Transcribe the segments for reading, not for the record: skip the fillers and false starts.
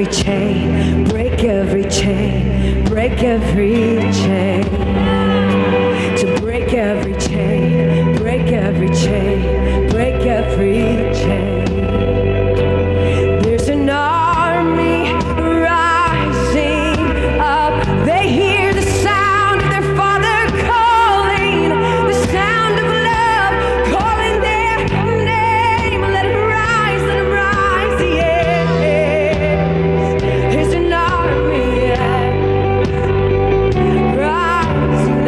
every chain, break every chain, break every chain. To break every chain, break every chain, break every chain. There's an army rising up. They hear the sound of their Father calling, the sound of love calling their name. Let him rise, yes. There's an army rising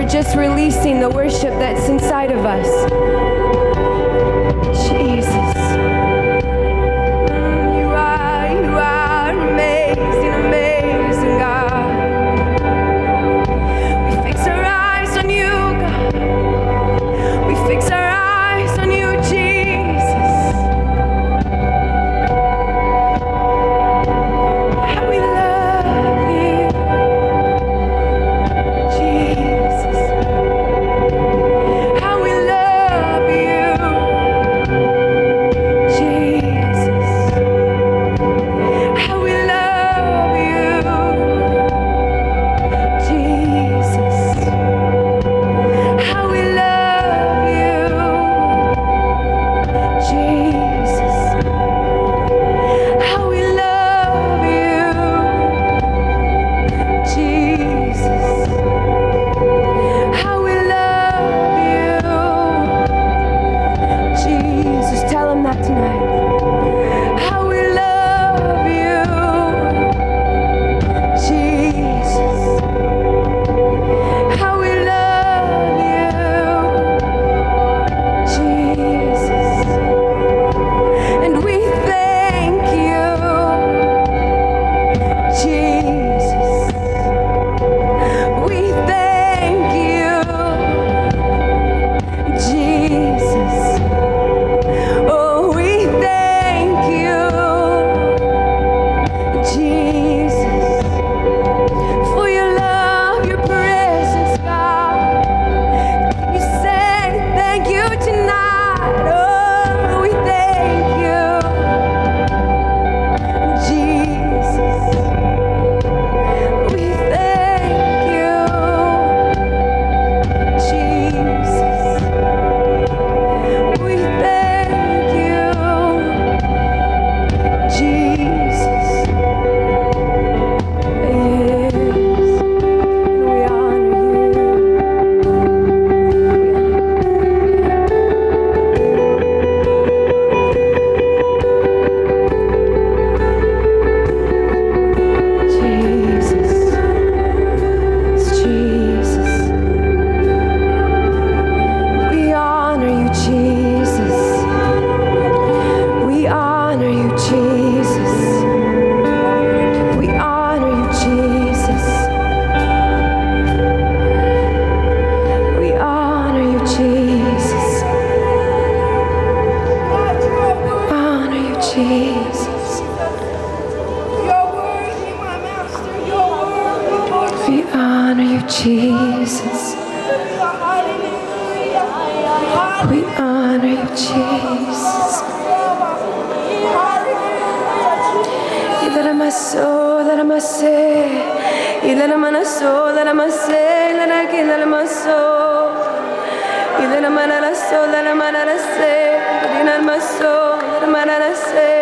just releasing the worship that's inside of us. Jesus. You are amazing, amazing God. We fix our eyes on you, God. We fix our eyes on you, Jesus. And we love you, Jesus. How we love you, Jesus. How we love you, Jesus. How we love you, Jesus. How we love you, Jesus. How we love you, Jesus. Tell him that tonight. How we love you, Jesus. How we love you, Jesus. And we thank you, Jesus. We thank you, Jesus. Oh, we thank you, Jesus, for your love, your presence, God. You said thank you tonight. Oh, we thank you, Jesus. We thank you, Jesus. We thank you, Jesus. Yes. And we honor you. Jesus. Jesus. We honor you, Jesus. We honor you, Jesus. We honor you, Jesus. We honor you, Jesus. Honor you, Jesus. We honor you, Jesus. We honor you, Jesus. Let my soul, let my say, let my soul, let my say, let my soul, let my soul, let my say, let my soul, let my say.